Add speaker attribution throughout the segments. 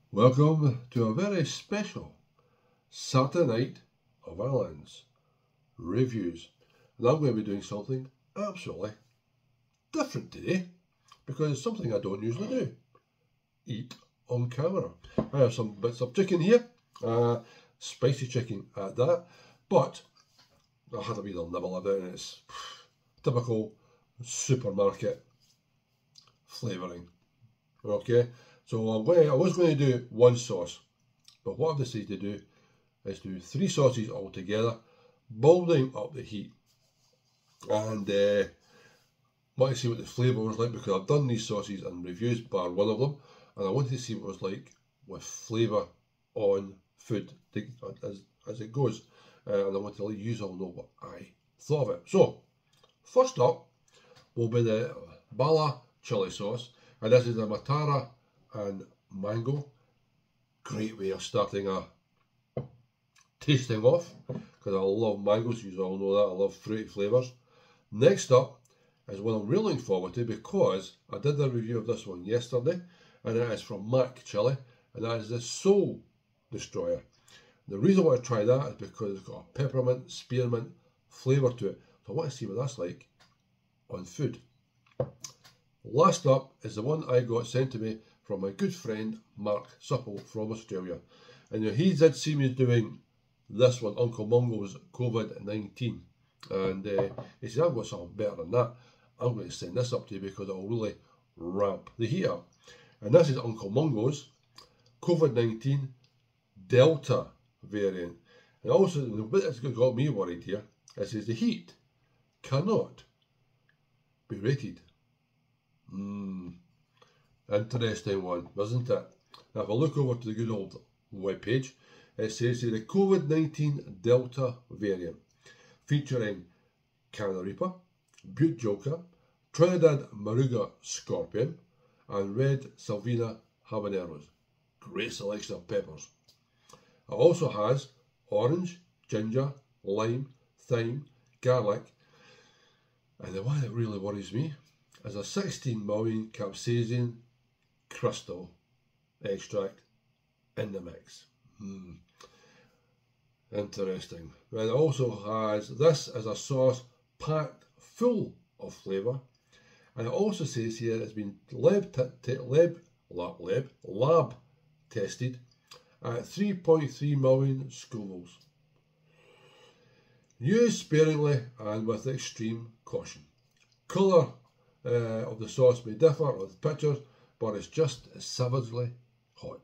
Speaker 1: Welcome to a very special Saturday night of Alan's reviews. And I'm going to be doing something absolutely different today because it's something I don't usually do. Eat on camera. I have some bits of chicken here, spicy chicken at that, but I had a wee little nibble of it and it's typical supermarket flavouring. Okay, so I was going to do one sauce, but what I've decided to do is do 3 sauces all together, building up the heat, and want to see what the flavour was like because I've done these sauces and reviews bar one of them, and I wanted to see what it was like with flavour on food as it goes, and I want to let you all know what I thought of it. So, first up will be the Bala chili sauce, and this is a Matara and mango. Great way of starting a tasting off because I love mangoes, you all know that, I love fruity flavours. Next up is one I'm really looking forward to because I did a review of this one yesterday, and it is from Mac Chili, and that is the Soul Destroyer. The reason why I try that is because it's got a peppermint, spearmint flavour to it, so I want to see what that's like on food. Last up is the one I got sent to me from my good friend Mark Supple from Australia, and he did see me doing this one, Uncle Mungo's COVID-19, and he said, I've got something better than that. I'm going to send this up to you because it'll really ramp the heat up. And this is Uncle Mungo's COVID-19 Delta variant. And also, the bit that's got me worried here is the heat cannot be rated. Interesting one, isn't it? Now, if I look over to the good old webpage, it says here the COVID-19 Delta variant featuring Canada Reaper, Butte Joker, Trinidad Maruga Scorpion, and Red Salvina Habaneros. Great selection of peppers. It also has orange, ginger, lime, thyme, garlic, and the one that really worries me is a 16 million capsaicin crystal extract in the mix. Interesting. And it also has this as a sauce packed full of flavour, and it also says here it's been lab tested at 3.3 million Scovilles. Use sparingly and with extreme caution. Colour of the sauce may differ with pictures, but it's just savagely hot.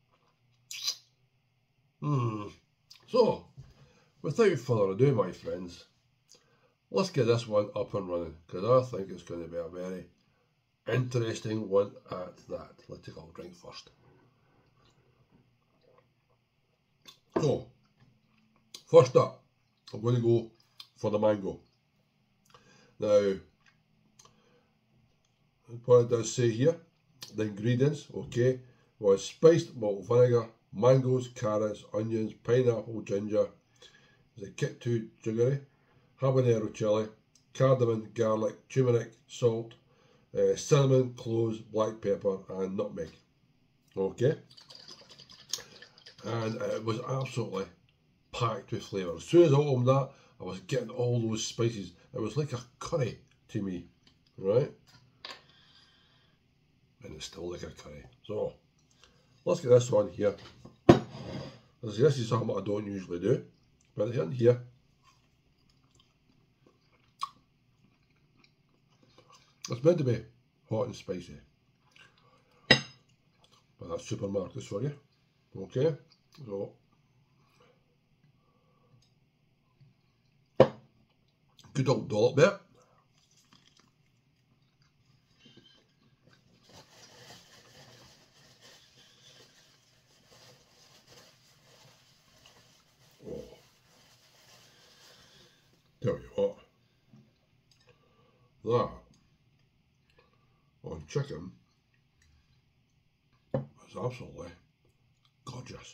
Speaker 1: So, without further ado, my friends, let's get this one up and running because I think it's going to be a very interesting one at that. Let's take a little drink first. So, first up, I'm going to go for the mango. Now, what it does say here, the ingredients, okay, was spiced malt vinegar, mangoes, carrots, onions, pineapple, ginger, is it kit too jiggery, habanero chili, cardamom, garlic, turmeric, salt, cinnamon, cloves, black pepper, and nutmeg. Okay, and it was absolutely packed with flavour. As soon as I opened that, I was getting all those spices. It was like a curry to me, right? And it's still like a curry. So, let's get this one here. This is something I don't usually do, but in here, it's meant to be hot and spicy. But that's supermarkets for you. Okay, so good old dollop there. Tell you what, that on chicken is absolutely gorgeous.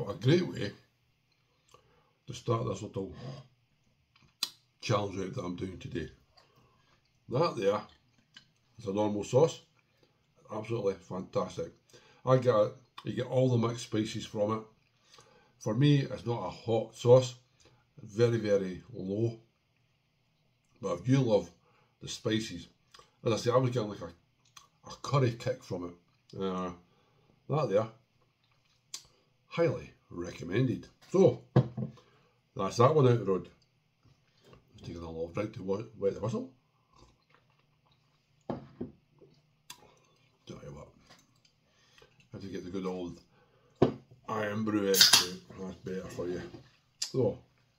Speaker 1: but a great way to start this little challenge out that I'm doing today. That there is a normal sauce, absolutely fantastic. You get all the mixed spices from it. For me, it's not a hot sauce, very, very low. But if you love the spices, as I say, I was getting like a curry kick from it. That there, highly recommended. So, that's that one out the road. Just taking a little drink to wet the whistle. Tell you what, I have to get the good old iron brew extra. That's better for you. So,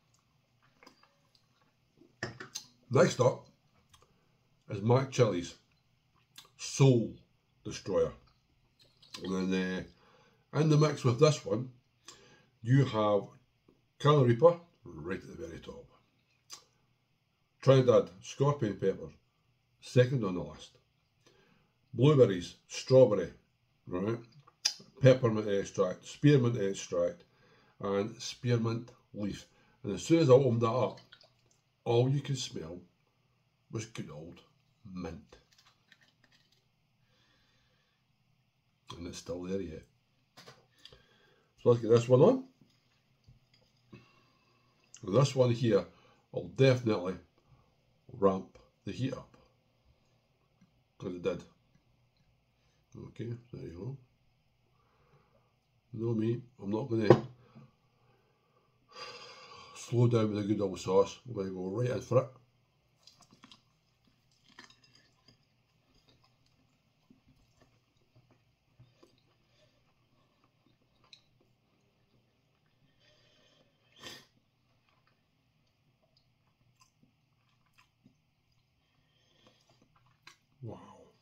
Speaker 1: next up is Mac Chili's Soul Destroyer. And then in the mix with this one, you have Carolina Reaper right at the very top. Trinidad Scorpion Pepper, second on the list. Blueberries, strawberry, right? Peppermint extract, spearmint extract, and spearmint leaf. And as soon as I opened that up, all you could smell was good old mint. And it's still there yet. So let's get this one on. This one here will definitely ramp the heat up, because it did. Okay, there you go. You know me, I'm not going to slow down with a good old sauce. I'm going to go right in for it. Wow.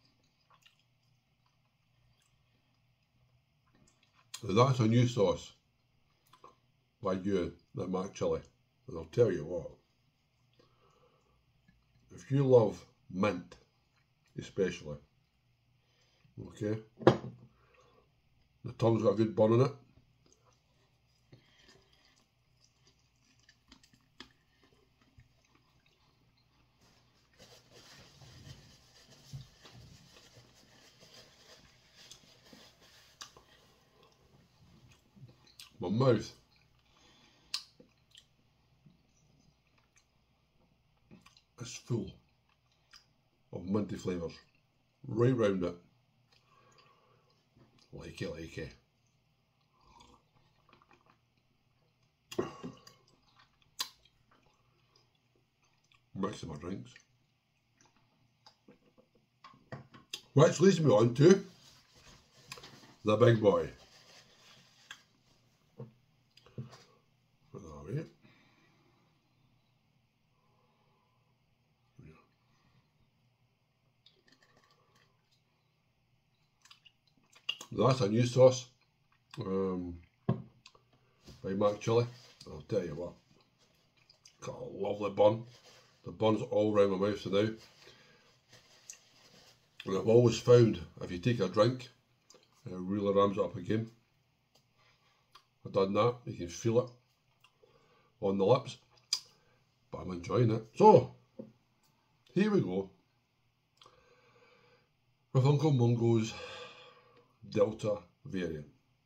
Speaker 1: Now that's a new sauce by you, the Mac Chili. And I'll tell you what, if you love mint, especially, okay, the tongue's got a good burn in it. My mouth is full of minty flavours right round it. Like it. Mixing my drinks. Which leads me on to the big boy. Put that away. That's a new sauce by Mac Chili. I'll tell you what, got a lovely bun. The bun's all around my mouth now. And I've always found if you take a drink, it really ramps it up again. I've done that, you can feel it on the lips, but I'm enjoying it. So, here we go with Uncle Mungo's Delta variant.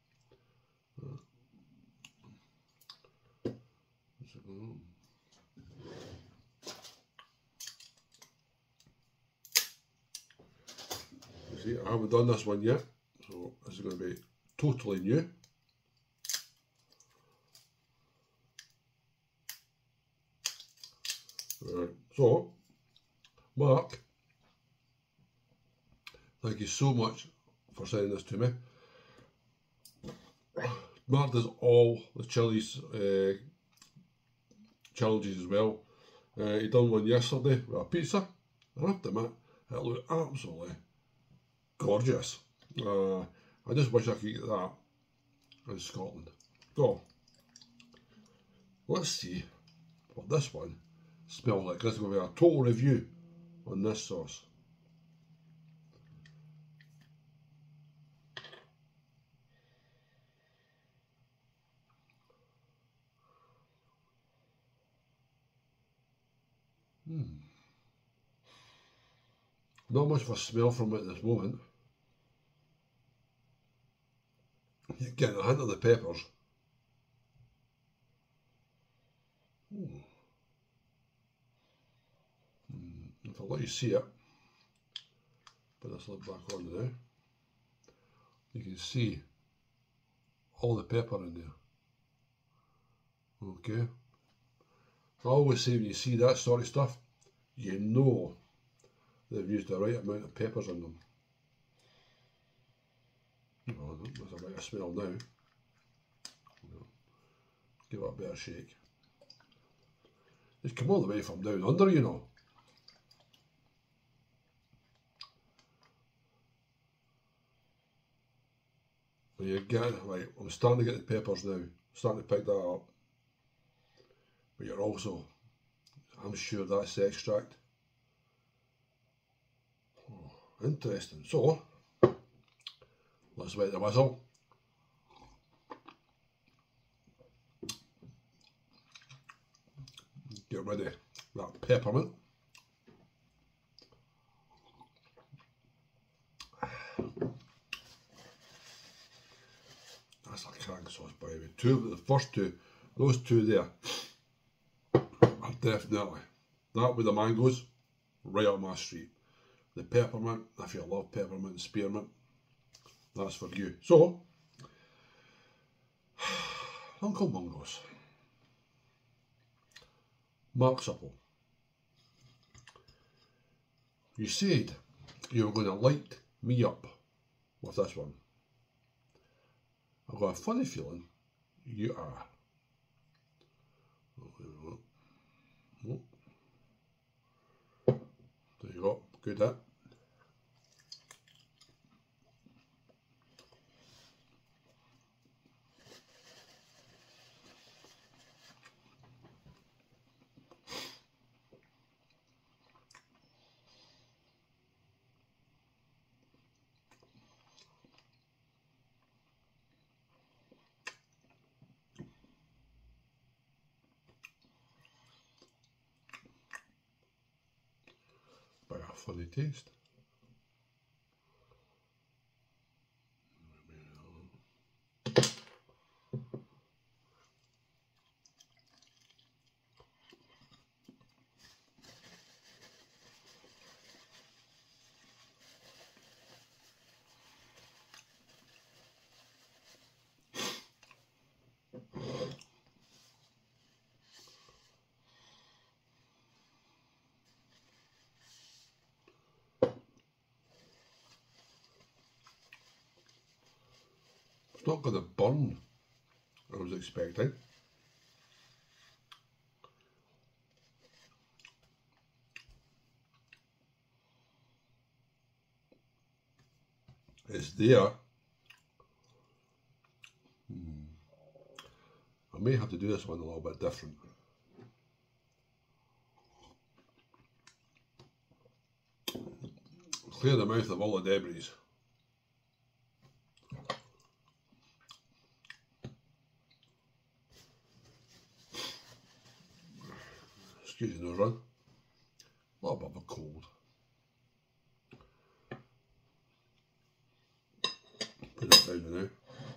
Speaker 1: You see, I haven't done this one yet, so this is going to be totally new. Right, so Mark, thank you so much for sending this to me. Mark does all the chilies challenges as well. He done one yesterday with a pizza. I have to admit, it looked absolutely gorgeous. I just wish I could get that in Scotland. So, let's see what this one smells like. This is going to be a total review on this sauce. Not much of a smell from it at this moment. You're getting a hint of the peppers. If I'll let you see it, put this lid back on now, you can see all the pepper in there. Okay. I always say when you see that sort of stuff, you know they've used the right amount of peppers in them. Oh, there's a bit of smell now. Give it a better shake. It's come all the way from down under, you know. And you're getting, right, I'm starting to get the peppers now. Starting to pick that up. But you're also, I'm sure that's the extract. Oh, interesting. So, let's wet the whistle. Get rid of that peppermint. That's a cracking sauce, by the way. The first two, those two there are definitely, that with the mangoes, right up my street. The peppermint, if you love peppermint and spearmint, that's for you. So, Uncle Mungo's. Mark Supple, you said you were going to light me up with this one. I've got a funny feeling you are. There you go, good that. By a funny taste. It's not got the burn I was expecting. It's there. I may have to do this one a little bit different. Clear the mouth of all the debris. Excuse the nose run. A little bit of a cold. Put it down now.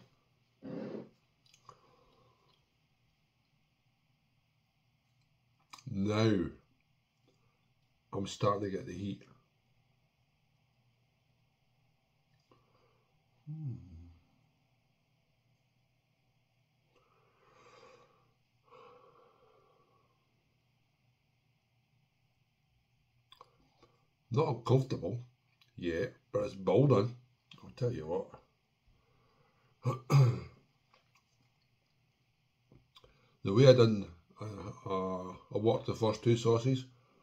Speaker 1: Now, I'm starting to get the heat. Not uncomfortable yet, but it's building. I'll tell you what. The way I done, I worked the first two sauces.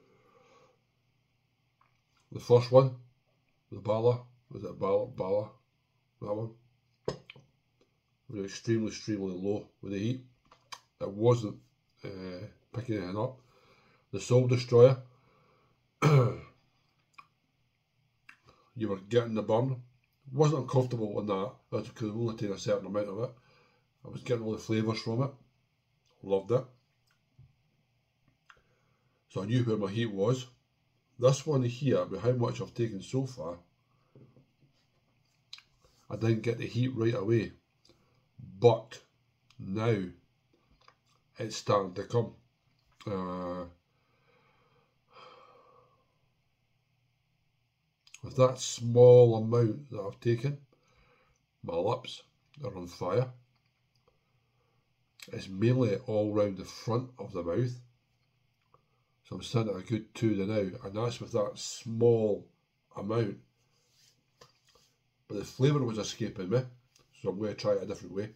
Speaker 1: The first one, the Bala, was it Bala? That one. Was extremely low with the heat. It wasn't picking anything up. The Soul Destroyer, you were getting the burn. Wasn't uncomfortable on that, because it only taking a certain amount of it. I was getting all the flavours from it. Loved it. So I knew where my heat was. This one here, with how much I've taken so far, I didn't get the heat right away. But now it's starting to come. With that small amount that I've taken, my lips are on fire. It's mainly all round the front of the mouth. So I'm sitting at a good 2 to now, and that's with that small amount. But the flavour was escaping me, so I'm going to try it a different way.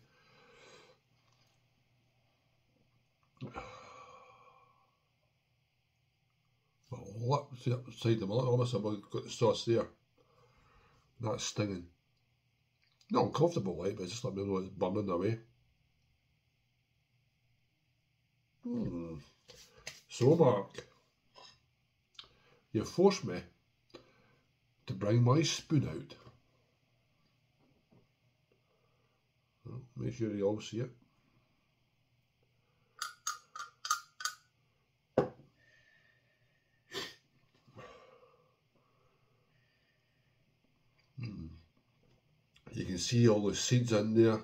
Speaker 1: Well, see up the side of my lip, almost I've got the sauce there. That's stinging. Not uncomfortable, like, but just let me know it's burning away. So, Mark, you forced me to bring my spoon out. Make sure you all see it. You can see all the seeds in there.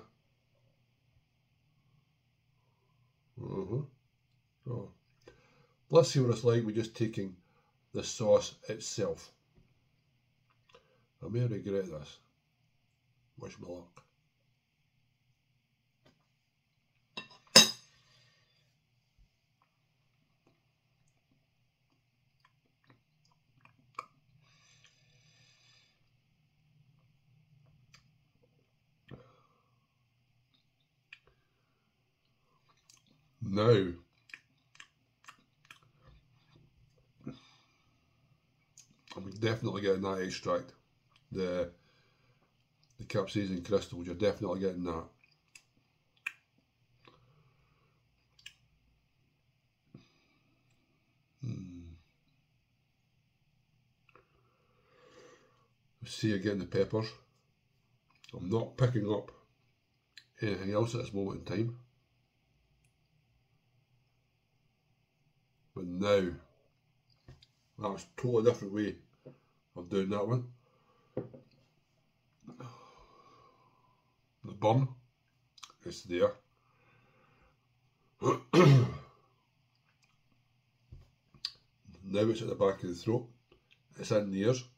Speaker 1: So, let's see what it's like with just taking the sauce itself. I may regret this. Wish me luck. Now, I'm definitely getting that extract, the capsaicin crystals, you're definitely getting that. See again the peppers. I'm not picking up anything else at this moment in time. But now, that's a totally different way of doing that one. The burn is there. Now it's at the back of the throat. It's in the ears.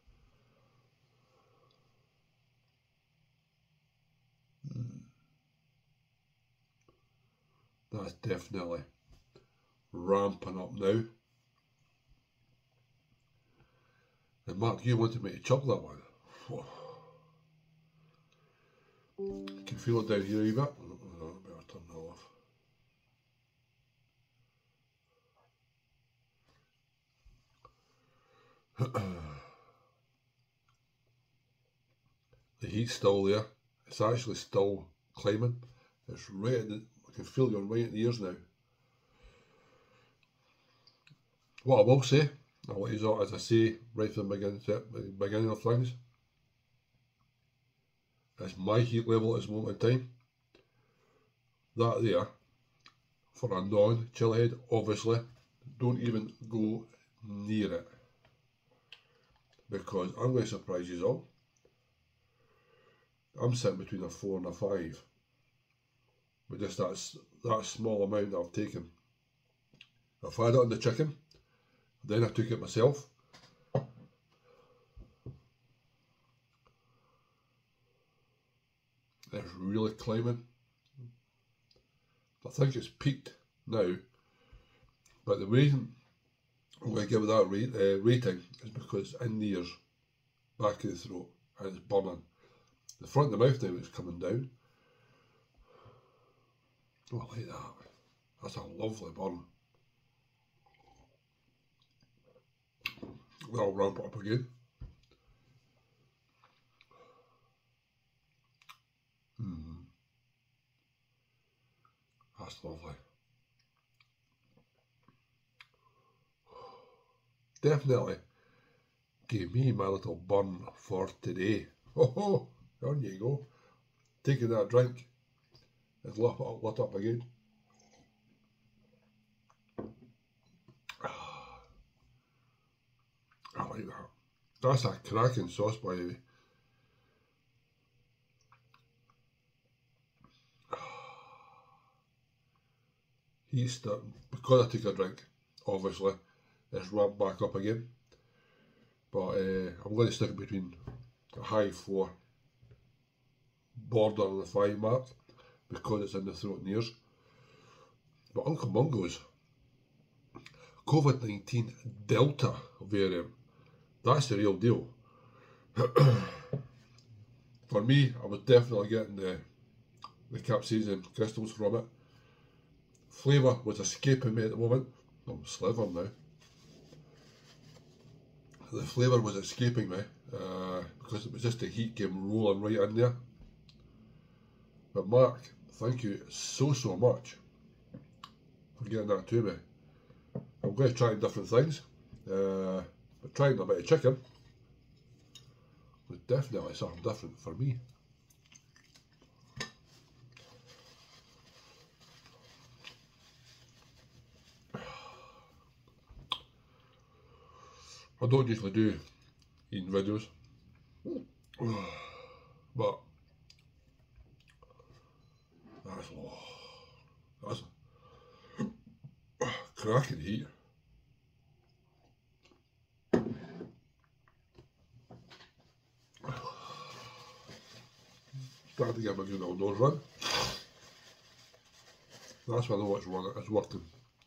Speaker 1: That's definitely ramping up now. And Mark, you wanted me to chug that one. Whoa. You can feel it down here a wee bit. Oh, I better turn that off. The heat's still there. It's actually still climbing. It's right at the, I can feel you're right at the ears now. What I will say, I'll let you know, as I say right from the beginning of things, it's my heat level at this moment in time. That there, for a non-chili head, obviously, don't even go near it. Because I'm going to surprise you all. I'm sitting between a 4 and a 5. With just that small amount that I've taken. If I had it on the chicken, then I took it myself. It's really climbing. I think it's peaked now. But the reason I'm going to give it that rating is because in the ears, back of the throat, and it's burning. The front of the mouth now is coming down. Oh, I like that. That's a lovely burn. I'll ramp it up again. That's lovely. Definitely gave me my little burn for today. Oh, there you go. Taking that drink. It's lit up again. That's a cracking sauce, by the way. He's starting, because I took a drink, obviously, it's ramped back up again. But I'm going to stick it between a high 4, border on the 5 mark, because it's in the throat and ears. But Uncle Mungo's COVID-19 Delta variant, that's the real deal. For me, I was definitely getting the capsaicin crystals from it. Flavour was escaping me at the moment. I'm slivering now. The flavour was escaping me because it was just the heat came rolling right in there. But Mark, thank you so much for getting that to me. I'm going to try different things, but trying a bit of chicken was definitely something different for me. I don't usually do eating videos, but that's cracking heat. Starting to get my good old nose run. That's when I know it's working.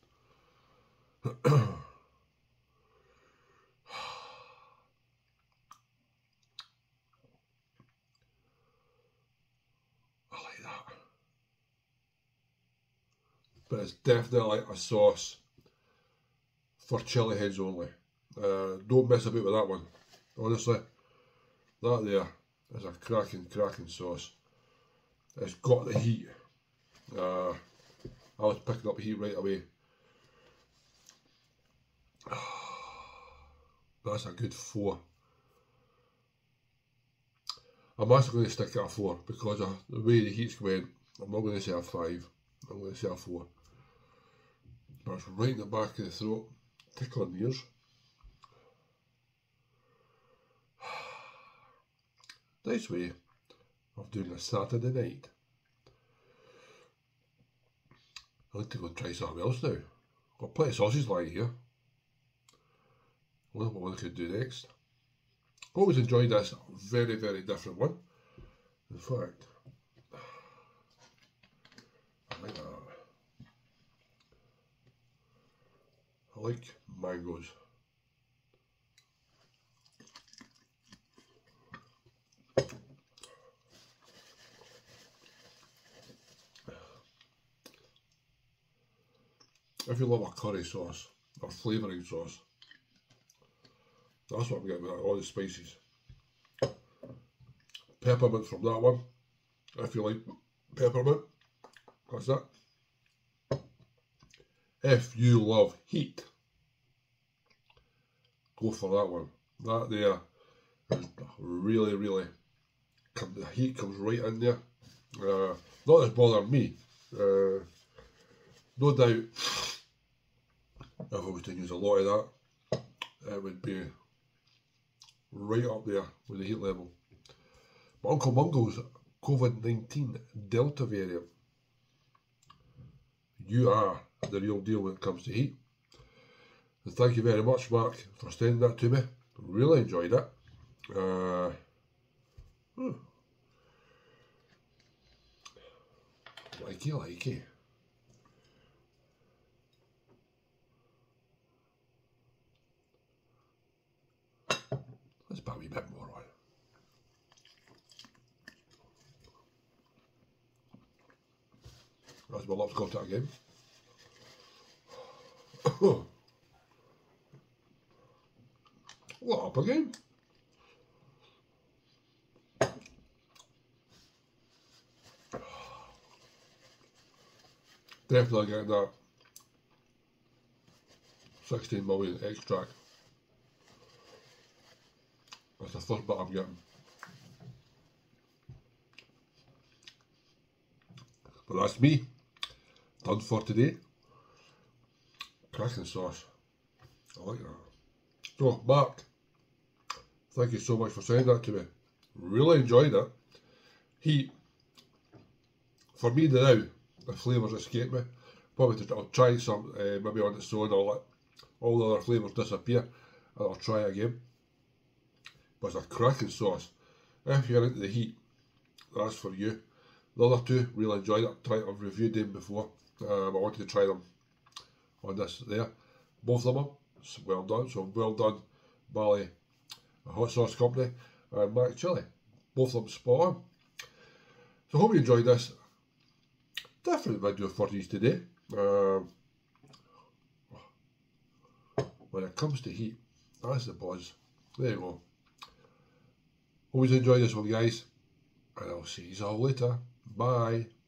Speaker 1: But it's definitely a sauce for chili heads only. Don't mess about with that one. Honestly, that there is a cracking sauce. It's got the heat. I was picking up heat right away. That's a good 4. I'm actually going to stick at a 4 because of the way the heat's going. I'm not going to say a 5. I'm going to say a 4. But it's right in the back of the throat, tickling the ears. Nice way of doing a Saturday night. I need to go and try something else now. Got plenty of sausages lying here. I wonder what I could do next. Always enjoyed this very different one. In fact, I like that. I like mangoes. If you love a curry sauce or flavouring sauce, that's what I'm getting with all the spices. Peppermint from that one, if you like peppermint, that's that. If you love heat, go for that one. That there is really, the heat comes right in there. Not as bothering me. No doubt, if I was to use a lot of that, it would be right up there with the heat level. But Uncle Mungo's COVID-19 Delta variant, you are the real deal when it comes to heat. And thank you very much, Mark, for sending that to me. Really enjoyed it. Likey. Let's put a wee bit more on. As my lips got it again. What up again? Definitely getting that 16 million extract. That's the first bit I'm getting. But that's me, done for today. Cracking sauce. I like that. So, Mark, Thank you so much for sending that to me. Really enjoyed it. Heat. For me now, the flavours escape me. Probably I'll try some, maybe on its own, I'll let all the other flavours disappear and I'll try again. But it's a cracking sauce. If you're into the heat, that's for you. The other two, really enjoyed it. I've reviewed them before. I wanted to try them on this there. Both of them, well done. So well done, Bally Hot Sauce Company and Mac Chilli. Both of them spot on. So I hope you enjoyed this different video for you today. When it comes to heat, that's the buzz. There you go. Always enjoy this one, guys, and I'll see you all later. Bye.